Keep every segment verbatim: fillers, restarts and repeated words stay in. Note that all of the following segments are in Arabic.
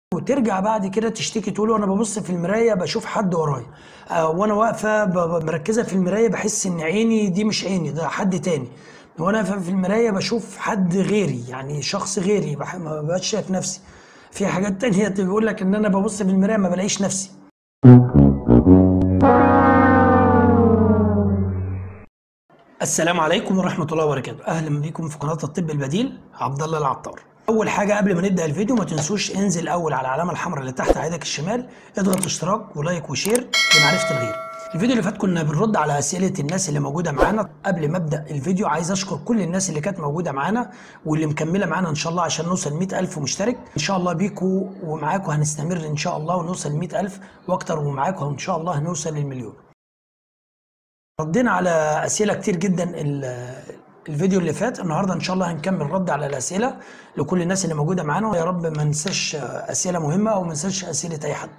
وترجع بعد كده تشتكي تقول وانا ببص في المرايه بشوف حد ورايا، آه، وانا واقفه ب- مركزه في المرايه بحس ان عيني دي مش عيني، ده حد تاني. وانا واقفه في المرايه بشوف حد غيري، يعني شخص غيري، بح- ما بقاش شايف نفسي. في حاجات تانية بيقول لك ان انا ببص في المرايه ما بلاقيش نفسي. السلام عليكم ورحمة الله وبركاته، أهلا بكم في قناة الطب البديل، عبد الله العطار. أول حاجة قبل ما نبدأ الفيديو ما تنسوش انزل أول على العلامة الحمراء اللي تحت على يدك الشمال، اضغط اشتراك ولايك وشير لمعرفة الغير. الفيديو اللي فات كنا بنرد على أسئلة الناس اللي موجودة معانا. قبل ما أبدأ الفيديو عايز أشكر كل الناس اللي كانت موجودة معانا واللي مكملة معانا إن شاء الله عشان نوصل مئة ألف مشترك. إن شاء الله بيكوا ومعاكوا هنستمر إن شاء الله ونوصل مئة ألف وأكتر، ومعاكوا إن شاء الله هنوصل للمليون. ردينا على اسئله كتير جدا ال- الفيديو اللي فات. النهارده ان شاء الله هنكمل رد على الاسئله لكل الناس اللي موجوده معانا، ويا رب ما ننساش اسئله مهمه او ما ننساش اسئله اي حد.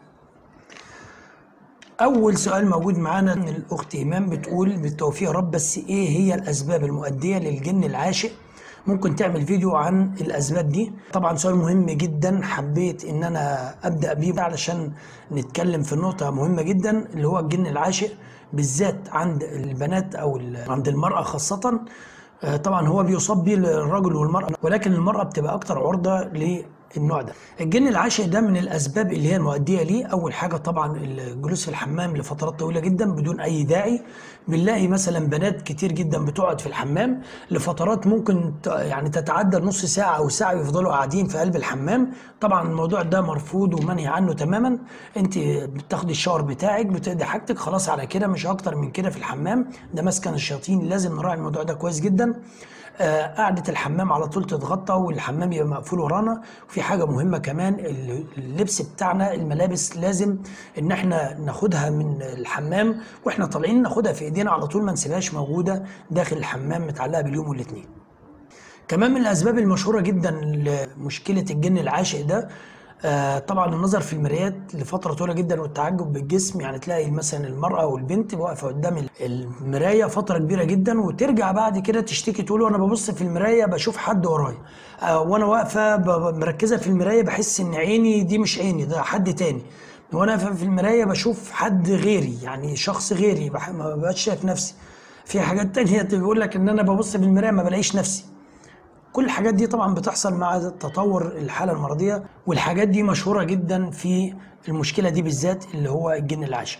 اول سؤال موجود معانا من الاخت ايمان، بتقول بالتوفيق يا رب، بس ايه هي الاسباب المؤديه للجن العاشق؟ ممكن تعمل فيديو عن الاسباب دي؟ طبعا سؤال مهم جدا، حبيت ان انا ابدا بيه علشان نتكلم في نقطه مهمه جدا اللي هو الجن العاشق، بالذات عند البنات او عند المراه خاصه. آه، طبعا هو بيصاب بيه الرجل والمرأة، ولكن المرأة بتبقى أكتر عرضة للنوع ده. الجن العاشق ده من الأسباب اللي هي المؤدية ليه، أول حاجة طبعا الجلوس في الحمام لفترات طويلة جدا بدون أي داعي. بنلاقي مثلا بنات كتير جدا بتقعد في الحمام لفترات ممكن ت- يعني تتعدى نص ساعة أو ساعة، يفضلوا قاعدين في قلب الحمام. طبعا الموضوع ده مرفوض ومنهي عنه تماما. أنت بتاخدي الشاور بتاعك، بتقضي حاجتك، خلاص على كده، مش أكتر من كده في الحمام. ده مسكن الشياطين، لازم نراعي الموضوع ده كويس جدا. آه، قعدة الحمام على طول تتغطى والحمام يبقى مقفول ورانا. وفي حاجة مهمة كمان، اللبس بتاعنا، الملابس لازم ان احنا ناخدها من الحمام واحنا طالعين، ناخدها في ايدينا على طول، ما نسيبهاش موجودة داخل الحمام متعلقة باليوم والاتنين. كمان من الاسباب المشهورة جدا لمشكلة الجن العاشق ده آه، طبعا النظر في المرايات لفتره طويله جدا والتعجب بالجسم. يعني تلاقي مثلا المراه او البنت واقفه قدام المرايه فتره كبيره جدا، وترجع بعد كده تشتكي تقول وانا ببص في المرايه بشوف حد ورايا، آه، وانا واقفه ب- مركزه في المرايه بحس ان عيني دي مش عيني، ده حد تاني. وانا واقفه في المرايه بشوف حد غيري، يعني شخص غيري، بح- ما بقاش شايف نفسي. في حاجات تانية بيقول لك ان انا ببص في المرايه ما بلاقيش نفسي. كل الحاجات دي طبعا بتحصل مع تطور الحالة المرضية، والحاجات دي مشهورة جدا في المشكلة دي بالذات اللي هو الجن العاشق.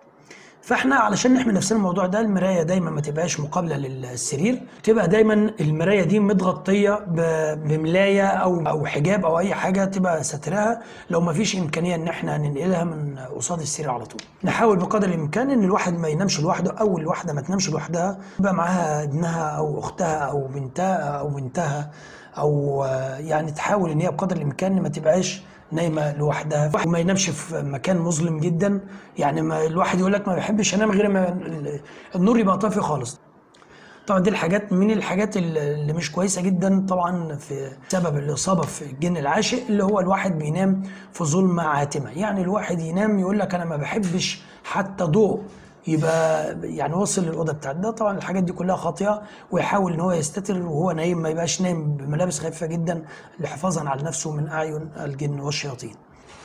فاحنا علشان نحمي نفسنا من الموضوع ده، المرايه دايما ما تبقاش مقابله للسرير، تبقى دايما المرايه دي متغطيه ب- بملايه او او حجاب او اي حاجه تبقى سترها، لو ما فيش امكانيه ان احنا ننقلها من قصاد السرير على طول. نحاول بقدر الامكان ان الواحد ما ينامش لوحده او الواحده ما تنامش لوحدها، يبقى معاها ابنها او اختها او بنتها او بنتها، او آه، يعني تحاول ان هي بقدر الامكان ما تبقاش نايمه لوحدها، وما ينامش في مكان مظلم جدا. يعني ما الواحد يقول لك ما بحبش انام غير ما النور يبقى طافي خالص. طبعا دي الحاجات من الحاجات اللي مش كويسه جدا طبعا في سبب الاصابه في الجن العاشق، اللي هو الواحد بينام في ظلمه عاتمه. يعني الواحد ينام يقول لك انا ما بحبش حتى ضوء يبقى يعني وصل للاوضه بتاعته. ده طبعا الحاجات دي كلها خاطئه، ويحاول ان هو يستتر وهو نايم، ما يبقاش نايم بملابس خفيفه جدا لحفاظا على نفسه من اعين الجن والشياطين.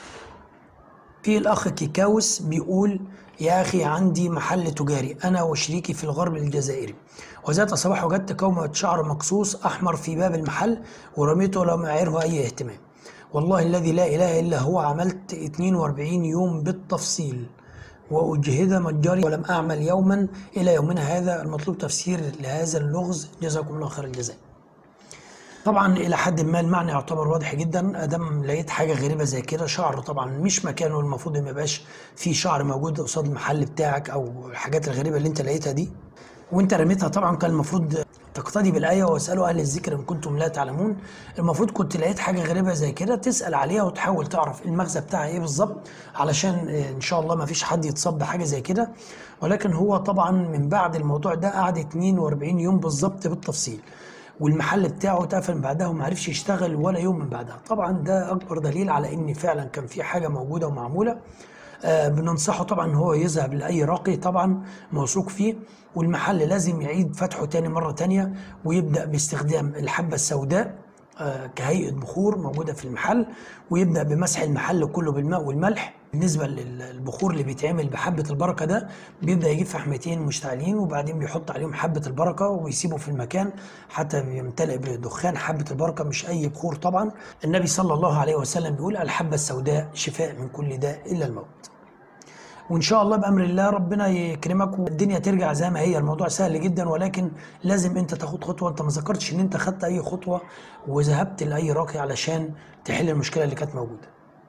في الأخ كيكاوس بيقول يا أخي عندي محل تجاري أنا وشريكي في الغرب الجزائري، وذات صباح وجدت كومة شعر مقصوص أحمر في باب المحل ورميته لم أعره أي اهتمام. والله الذي لا إله إلا هو عملت اثنين وأربعين يوم بالتفصيل وأجهد متجري ولم أعمل يوما إلى يومنا هذا. المطلوب تفسير لهذا اللغز، جزاكم الله خير الجزاء. طبعا الى حد ما المعنى يعتبر واضح جدا. ادام لقيت حاجه غريبه زي كده، شعر طبعا مش مكانه، المفروض ما يبقاش في شعر موجود قصاد المحل بتاعك، او الحاجات الغريبه اللي انت لقيتها دي وانت رميتها. طبعا كان المفروض تقتدي بالايه واسالوا اهل الذكر ان كنتم لا تعلمون. المفروض كنت لقيت حاجه غريبه زي كده تسال عليها وتحاول تعرف المغزى بتاعها ايه بالظبط، علشان ان شاء الله ما فيش حد يتصاب بحاجه زي كده. ولكن هو طبعا من بعد الموضوع ده قعد اثنين وأربعين يوم بالظبط بالتفصيل، والمحل بتاعه اتقفل من بعدها وما عرفش يشتغل ولا يوم من بعدها. طبعا ده اكبر دليل على ان فعلا كان في حاجه موجوده ومعموله. آه بننصحه طبعا ان هو يذهب لاي راقي طبعا موثوق فيه، والمحل لازم يعيد فتحه تاني مره تانيه، ويبدا باستخدام الحبه السوداء كهيئة بخور موجودة في المحل، ويبدأ بمسح المحل كله بالماء والملح. بالنسبة للبخور اللي بيتعمل بحبة البركة ده، بيبدأ يجيب فحمتين مشتعلين وبعدين بيحط عليهم حبة البركة وبيسيبه في المكان حتى يمتلئ بدخان حبة البركة، مش أي بخور طبعا. النبي صلى الله عليه وسلم بيقول: الحبة السوداء شفاء من كل داء إلا الموت. وان شاء الله بامر الله ربنا يكرمك والدنيا ترجع زي ما هي. الموضوع سهل جدا، ولكن لازم انت تاخد خطوه. انت ما ذكرتش ان انت خدت اي خطوه وذهبت لاي راقي علشان تحل المشكله اللي كانت موجوده.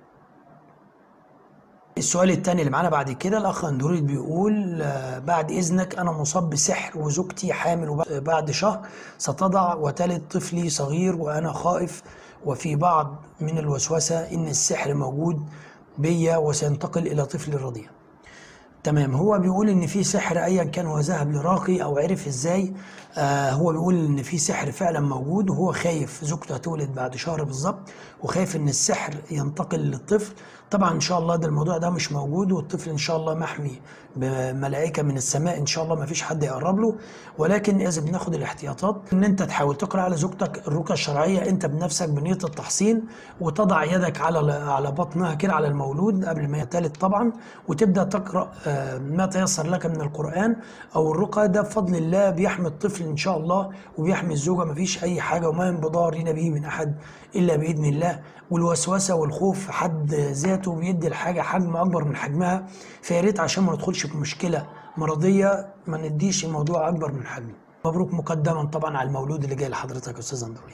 السؤال الثاني اللي معانا بعد كده، الاخ اندرويد بيقول: بعد اذنك انا مصاب بسحر وزوجتي حامل، وبعد شهر ستضع وتلد طفلي صغير وانا خائف وفي بعض من الوسوسه ان السحر موجود بيا وسينتقل الى طفلي الرضيع. تمام. هو بيقول ان في سحر ايا كان، هو ذهب لراقي او عرف ازاي. آه هو بيقول ان في سحر فعلا موجود، وهو خايف زوجته هتولد بعد شهر بالظبط، وخايف ان السحر ينتقل للطفل. طبعا ان شاء الله ده الموضوع ده مش موجود، والطفل ان شاء الله محمي بملائكه من السماء، ان شاء الله ما فيش حد يقرب له. ولكن لازم ناخد الاحتياطات، ان انت تحاول تقرا على زوجتك الرقيه الشرعيه انت بنفسك بنيه التحصين، وتضع يدك على على بطنها كده على المولود قبل ما يتلد طبعا، وتبدا تقرا آه ما تيسر لك من القران او الرقى. ده بفضل الله بيحمي الطفل ان شاء الله وبيحمي الزوجه، ما فيش اي حاجه، وما بضارين به من احد الا باذن الله. والوسوسه والخوف في حد ذاته بيدي الحاجه حجم اكبر من حجمها، فيا ريت عشان ما ندخلش في مشكله مرضيه ما نديش الموضوع اكبر من حجمه. مبروك مقدما طبعا على المولود اللي جاي لحضرتك يا استاذ اندرويد.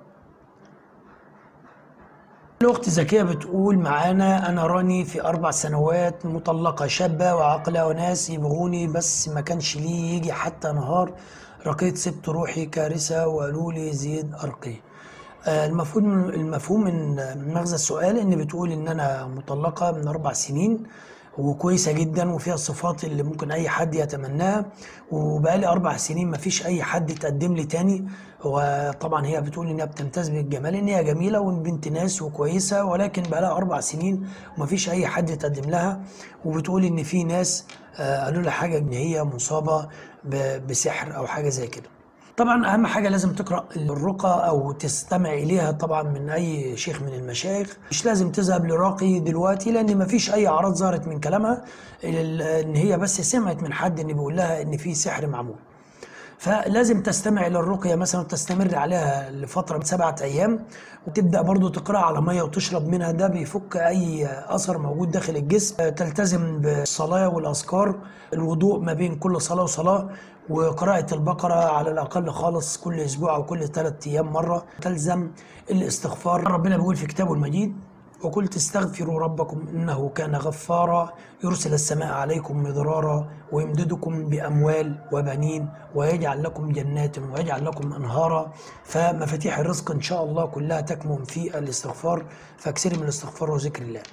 الأخت زكية بتقول معانا: أنا راني في أربع سنوات مطلقة، شابة وعاقلة وناس يبغوني بس ما كانش ليه يجي حتى نهار، رقيت سبت روحي كارثة وقالوا لي زيد أرقي. المفهوم المفهوم من مغزى السؤال ان بتقول ان انا مطلقه من اربع سنين وكويسه جدا وفيها الصفات اللي ممكن اي حد يتمناها، وبقالي اربع سنين ما فيش اي حد يتقدم لي تاني. وطبعا هي بتقول انها بتمتاز بالجمال، ان هي جميله وبنت ناس وكويسه، ولكن بقالها اربع سنين وما فيش اي حد يتقدم لها. وبتقول ان في ناس قالوا لها حاجه ان هي مصابه بسحر او حاجه زي كده. طبعا اهم حاجه لازم تقرا الرقى او تستمع اليها طبعا من اي شيخ من المشايخ، مش لازم تذهب لراقي دلوقتي لان مفيش اي اعراض ظهرت من كلامها، ان هي بس سمعت من حد ان بيقول لها ان في سحر معمول. فلازم تستمع الى الرقيه مثلا وتستمر عليها لفتره من سبعه ايام، وتبدا برضو تقرا على ميه وتشرب منها، ده بيفك اي اثر موجود داخل الجسم. تلتزم بالصلاه والاذكار، الوضوء ما بين كل صلاه وصلاه، وقراءة البقرة على الأقل خالص كل أسبوع أو كل ثلاث أيام مرة. تلزم الاستغفار. ربنا بيقول في كتابه المجيد: وقلت استغفروا ربكم إنه كان غفارا يرسل السماء عليكم مدرارا ويمددكم بأموال وبنين ويجعل لكم جنات ويجعل لكم أنهارا. فمفاتيح الرزق إن شاء الله كلها تكمن في الاستغفار، فاكثروا من الاستغفار وذكر الله.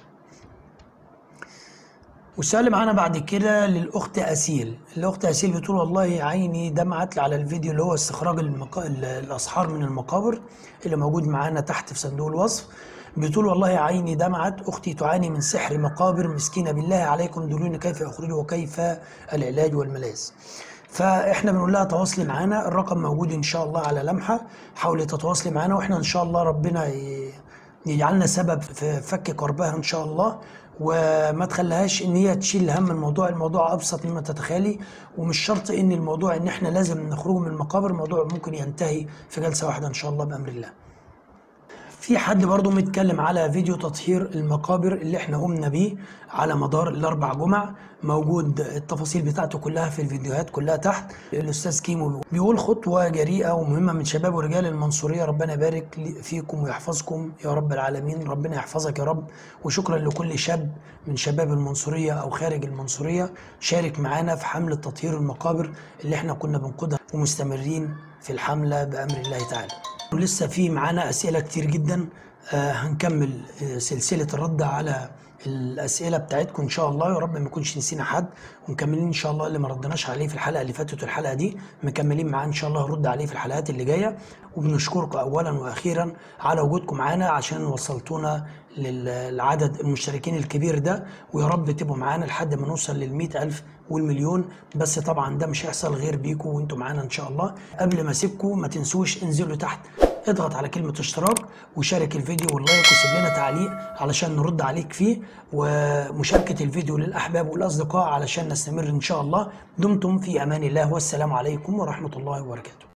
والسؤال اللي معانا بعد كده للاخت اسيل. الاخت اسيل بتقول: والله عيني دمعت على الفيديو اللي هو استخراج المقا... الاسحار من المقابر اللي موجود معانا تحت في صندوق الوصف. بتقول: والله عيني دمعت، اختي تعاني من سحر مقابر مسكينه، بالله عليكم دلوني كيف اخرجه وكيف العلاج والملاذ. فاحنا بنقول لها تواصلي معانا، الرقم موجود ان شاء الله على لمحه، حاولي تتواصلي معانا واحنا ان شاء الله ربنا يجعلنا سبب في فك كربها ان شاء الله، وما تخليهاش ان هي تشيل هم الموضوع. الموضوع ابسط مما تتخيلي، ومش شرط ان الموضوع ان احنا لازم نخرج من المقابر، الموضوع ممكن ينتهي في جلسه واحده ان شاء الله بامر الله. في حد برضو متكلم على فيديو تطهير المقابر اللي احنا قمنا بيه على مدار الاربع جمع، موجود التفاصيل بتاعته كلها في الفيديوهات كلها تحت. الاستاذ كيمو بيقول: خطوه جريئه ومهمه من شباب ورجال المنصوريه، ربنا يبارك فيكم ويحفظكم يا رب العالمين. ربنا يحفظك يا رب. وشكرا لكل شاب من شباب المنصوريه او خارج المنصوريه شارك معانا في حمله تطهير المقابر اللي احنا كنا بنقودها ومستمرين في الحمله بامر الله تعالى. ولسه في معانا اسئله كتير جدا، آه هنكمل آه سلسله الرد على الاسئله بتاعتكم ان شاء الله، يا رب ما نكونش نسينا حد، ومكملين ان شاء الله اللي ما ردناش عليه في الحلقه اللي فاتت والحلقه دي مكملين معاه ان شاء الله، هنرد عليه في الحلقات اللي جايه. وبنشكركم اولا واخيرا على وجودكم معانا عشان وصلتونا للعدد المشتركين الكبير ده، ويا رب تبقوا معانا لحد ما نوصل للمئة ألف والمليون. بس طبعا ده مش هيحصل غير بيكم وانتم معانا ان شاء الله. قبل ما اسيبكم ما تنسوش انزلوا تحت اضغط على كلمة اشتراك وشارك الفيديو واللايك وسيب لنا تعليق علشان نرد عليك فيه، ومشاركة الفيديو للأحباب والأصدقاء علشان نستمر إن شاء الله. دمتم في أمان الله، والسلام عليكم ورحمة الله وبركاته.